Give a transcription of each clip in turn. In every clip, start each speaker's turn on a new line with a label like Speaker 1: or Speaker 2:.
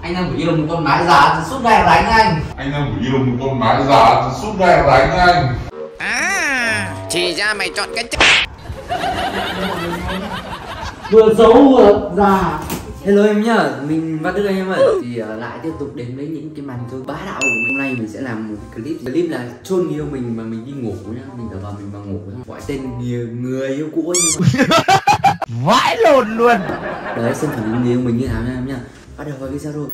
Speaker 1: Anh đang yêu một con mái già suốt ngày đánh anh.
Speaker 2: Anh đang yêu một con mái già suốt ngày đánh anh.
Speaker 3: À, thì ra mày chọn cái
Speaker 1: Vừa xấu vừa già. Hello em nhá, mình Văn Đức anh em ạ. Thì lại tiếp tục đến với những cái màn chơi bá đạo của mình. Hôm nay mình sẽ làm một cái clip là chôn người yêu mình mà mình đi ngủ nhá. Mình thở vào mình vào ngủ gọi tên người yêu cũ ấy.
Speaker 3: vãi lồn luôn.
Speaker 1: Đấy, xem thử người yêu mình như nào nha em nhá. Bắt đầu vào video rồi.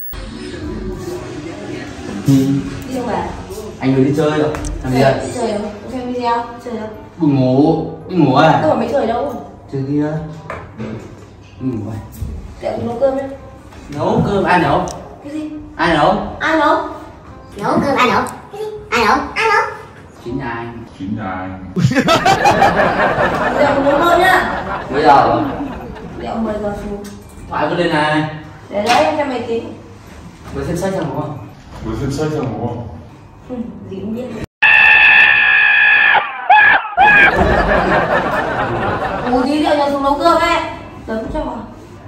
Speaker 4: Đi đâu về?
Speaker 1: Anh vừa đi chơi rồi. Làm gì vậy?
Speaker 4: Đi chơi đâu? Xem video, chơi đâu?
Speaker 1: Buồn ngủ. Đi ngủ à?
Speaker 4: Đâu mà mày chơi đâu?
Speaker 1: Chơi kia. Ngủ rồi.
Speaker 4: Để mình nấu cơm nhá.
Speaker 1: Nấu cơm ai nấu?
Speaker 4: Cái gì?
Speaker 1: Ai nấu?
Speaker 4: Ai nấu?
Speaker 5: Nấu cơm ai nấu? Cái gì? Ai nấu? Ai nấu?
Speaker 1: Chính nhà anh.
Speaker 2: Chính nhà anh.
Speaker 4: Để mình nấu cơm nhá.
Speaker 1: Bây giờ
Speaker 4: Để 10 giờ xuống.
Speaker 1: thoại cứ lên này.
Speaker 4: Để đấy em xem máy tính.
Speaker 1: Vừa xem sách xong đúng không?
Speaker 2: Vừa xem sách xong đúng không?
Speaker 4: Gì cũng biết. Ủa tí rượu nhà xuống nấu cơm ấy. Tớ cũng cho vào.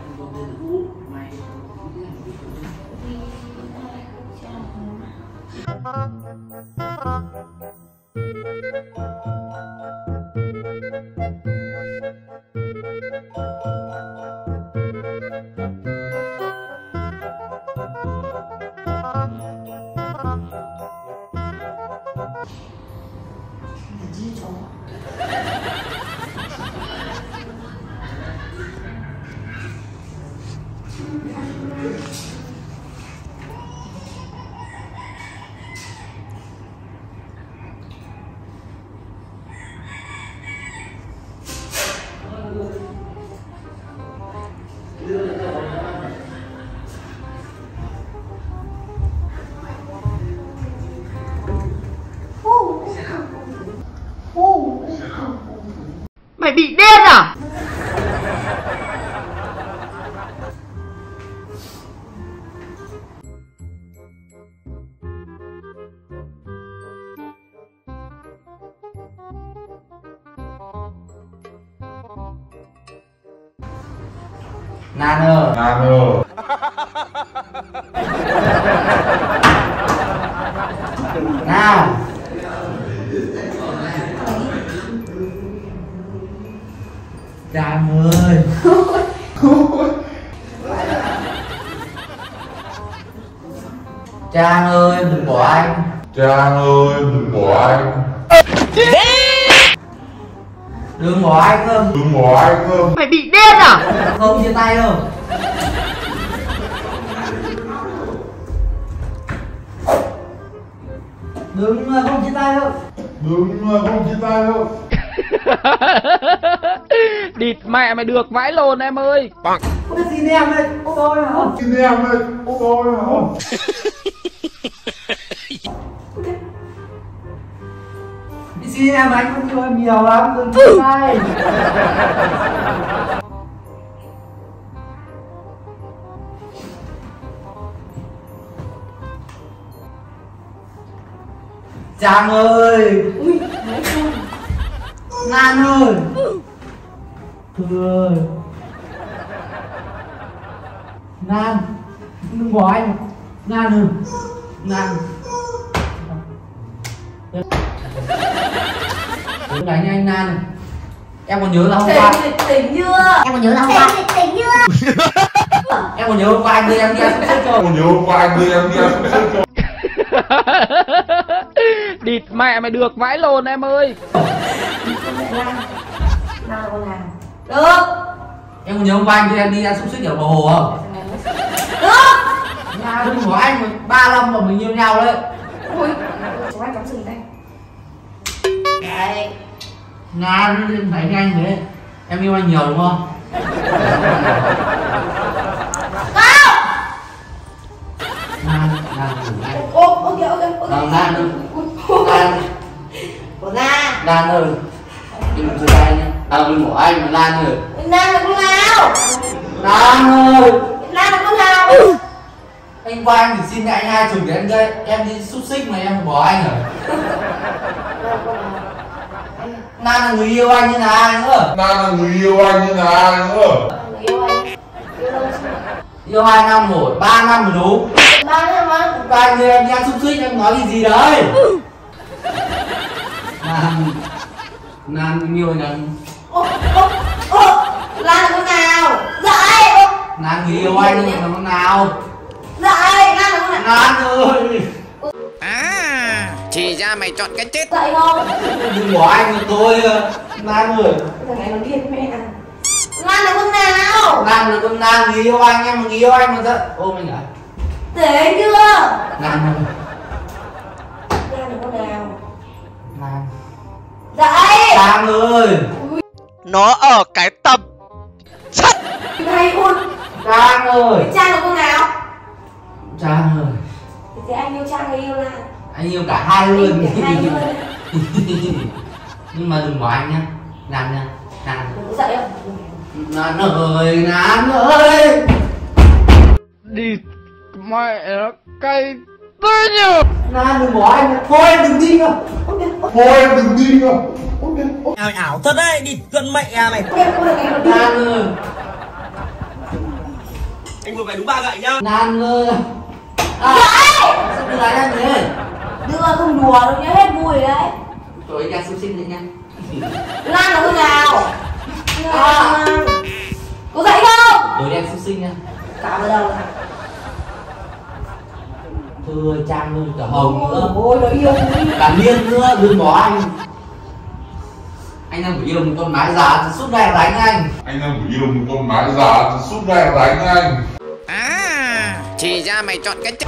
Speaker 3: Mày bị điên à?
Speaker 1: Nano.
Speaker 2: Nano.
Speaker 1: Nào. Trang ơi. Trang ơi đừng bỏ anh.
Speaker 2: Trang ơi đừng bỏ anh.
Speaker 1: Đừng bỏ anh không.
Speaker 2: Đừng bỏ anh không.
Speaker 3: Mày bị điên à?
Speaker 1: Không chia tay đâu. Đừng không chia tay đâu.
Speaker 2: Đừng không chia tay đâu.
Speaker 3: Địt mẹ mày được vãi lồn em ơi.
Speaker 1: Có cái gì em đây? Tôi hả?
Speaker 2: Xin em ơi, tôi hả?
Speaker 1: Đi xin em anh không cho em nhiều lắm. Đừng chia tay. Trang ơi. Lan ơi. Thư ơi. Lan đừng bỏ anh. Lan ơi. Lan đừng đánh anh Lan. Em còn nhớ là hôm qua.
Speaker 4: Tỉnh chưa?
Speaker 5: Em còn nhớ là hôm qua. Tỉnh chưa?
Speaker 1: Em còn nhớ hôm qua anh đưa em đi ăn súp sếp cho.
Speaker 2: Còn nhớ hôm qua anh đưa em đi ăn súp sếp cho.
Speaker 3: Địt mẹ mày được vãi lồn em ơi.
Speaker 4: Nào con hàng. Được.
Speaker 1: Em còn nhớ hôm qua anh đưa em đi ăn súp sếp ở bờ hồ không?
Speaker 4: Được.
Speaker 1: Nhà đừng của anh 3 năm mà mình yêu nhau đấy.
Speaker 4: Ui, chúng anh cắm sừng đây. Đấy.
Speaker 1: Nga phải nhanh thế. Em yêu anh nhiều đúng không? Nga ngủ anh.
Speaker 4: Ok.
Speaker 1: Lan ơi.
Speaker 4: Của Nga.
Speaker 1: Lan ơi. Đừng chia tay nhé. Đừng bỏ anh mà Lan ơi.
Speaker 4: Lan là con nào?
Speaker 1: Lan ơi.
Speaker 4: Lan là con nào?
Speaker 1: Anh qua anh thì xin lại anh 2 chục để em đi xúc xích mà em bỏ anh à? Lan là người yêu anh như là ai nữa?
Speaker 2: Lan là người yêu anh như là ai nữa?
Speaker 4: Người yêu anh. Yêu lâu chưa?
Speaker 1: Yêu 2 năm rồi, 3 năm rồi đúng.
Speaker 4: 3 năm á?
Speaker 1: Ba người em đang xúc xích em nói cái gì đấy? Nan yêu nhá.
Speaker 4: Lan là con nào? Dậy!
Speaker 1: Nan người yêu anh là con nào?
Speaker 4: Dậy! Lan là con nào?
Speaker 1: Nan ơi!
Speaker 3: Thì ra mày chọn cái chết.
Speaker 4: Dậy không?
Speaker 1: Đừng bỏ anh của tôi. Nan ơi!
Speaker 4: Thằng này nó điên với mẹ à? Lan là con nào?
Speaker 1: Nan là con Nan người yêu anh, em mà người yêu anh mà giận. Ôm anh à?
Speaker 4: Để chưa?
Speaker 1: Nan ơi!
Speaker 4: Lan là con nào?
Speaker 1: Nan!
Speaker 4: Dậy!
Speaker 1: Nan ơi!
Speaker 3: Nó ở cái tầm chất.
Speaker 4: Hay luôn!
Speaker 1: Trang ơi!
Speaker 4: Trang là con nào?
Speaker 1: Trang ơi!
Speaker 4: Thì anh yêu Trang hay yêu Lan?
Speaker 1: Anh yêu cả hai luôn.
Speaker 4: Cả hai luôn.
Speaker 1: Nhưng mà đừng bỏ anh nhá. Nan nha. Nan.
Speaker 4: Đừng có dậy không?
Speaker 1: Nan ơi! Nan ơi!
Speaker 3: Địt mẹ nó cay tôi nhờ.
Speaker 1: Nan đừng bỏ anh. Thôi em đừng đi nữa.
Speaker 2: Thôi em đừng đi nữa.
Speaker 6: Ảo thật đấy, đi gần mẹ mày.
Speaker 1: Nan ơi!
Speaker 6: Anh vừa phải đúng 3 gậy nhá.
Speaker 1: Nan ơi! À, sao cứ đánh anh thế?
Speaker 4: Đưa không đùa đâu nhá, hết vui rồi đấy.
Speaker 1: Trời ơi, ra xúc xích đấy nha.
Speaker 4: Lan là con nào? Có dậy không?
Speaker 1: Tôi đem xúc xích nha.
Speaker 4: Cả vào đầu này.
Speaker 1: Thưa Trang ơi, cả Hồng nữa.
Speaker 4: Ôi nó yêu vui.
Speaker 1: Cả Miên nữa, đừng bỏ anh. Anh đang phải yêu một con mái già thì suốt ngày đánh anh.
Speaker 2: Anh đang phải yêu một con mái già thì suốt ngày đánh anh.
Speaker 3: Thì ra mày chọn cái chết.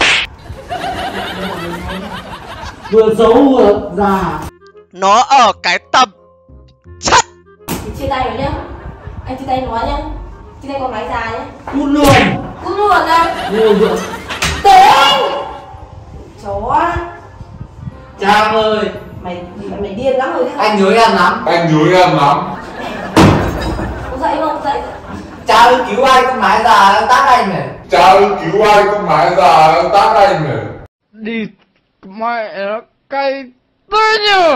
Speaker 1: Vừa xấu vừa già.
Speaker 3: Nó ở cái tầm chất.
Speaker 4: Thì chia tay rồi nhá. Anh chia tay nó nhá. Chia tay con gái già nhá.
Speaker 1: Cút luôn.
Speaker 4: Cút luôn ra.
Speaker 1: Luôn luôn.
Speaker 4: Tính. Chó.
Speaker 1: Trang ơi,
Speaker 4: Mày điên lắm rồi chứ.
Speaker 1: anh nhớ em lắm.
Speaker 2: Anh nhớ em lắm.
Speaker 4: Có dậy không? Dậy.
Speaker 1: Cha ơi cứu anh, con mái già đang tát anh này.
Speaker 2: Cha ơi cứu ai con mái già tát anh này.
Speaker 3: Địt mẹ nó cay tôi nhờ.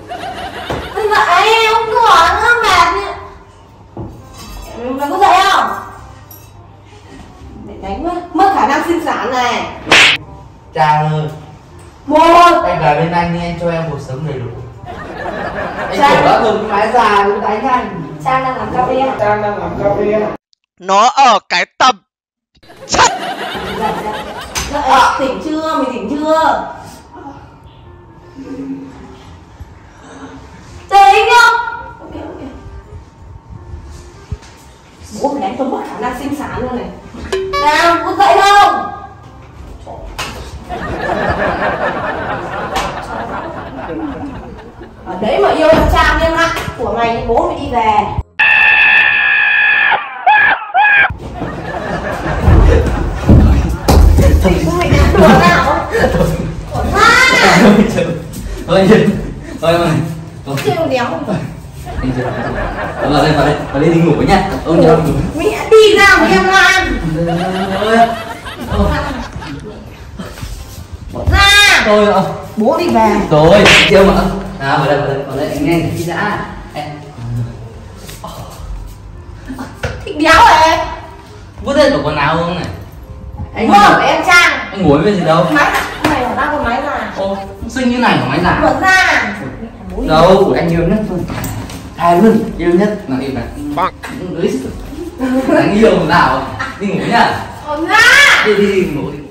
Speaker 4: Dậy, không cửa nữa mệt. Mày có dậy không? Để đánh mất khả năng sinh sản này.
Speaker 1: Cha ơi,
Speaker 4: Một.
Speaker 1: anh về bên anh đi, anh cho em cuộc sống đầy đủ. Anh
Speaker 4: Cha.
Speaker 1: khổ lắm rồi, con mái già cũng đánh anh.
Speaker 4: Trang đang làm cà phê.
Speaker 1: Trang đang làm cà phê.
Speaker 3: Nó ở cái tầm chất.
Speaker 4: Dậy, tỉnh chưa? Mày tỉnh chưa? Tỉnh không? Ok. Bố mày đánh tôi mất khả năng sinh sản luôn này. Nào, có dậy không? Ở đấy mà yêu thằng Trang em ạ. Của mày bố mày đi về. Mày đang đùa nào?
Speaker 1: Thôi anh
Speaker 4: Trêu đéo.
Speaker 1: vào đây đi ngủ nha. Ông nhớ ngủ.
Speaker 4: Mẹ đi ra mà em Lan. Ra.
Speaker 1: Tôi
Speaker 4: Bố đi về.
Speaker 1: rồi kêu mà. À vào đây anh nghe đi đã.
Speaker 4: Thích đéo rồi.
Speaker 1: Vứt hết của quần áo không này. Anh
Speaker 4: Mua của em Trang.
Speaker 1: anh ngủ với gì đâu.
Speaker 4: Máy này là đang có máy già.
Speaker 1: Ô xinh như này của máy giả.
Speaker 4: Mở ra.
Speaker 1: Đâu của anh yêu nhất thôi. Thề luôn yêu nhất là yêu này. Lưới sức. Anh yêu nào đi ngủ nhá.
Speaker 4: Mở ra.
Speaker 1: Đi ngủ đi.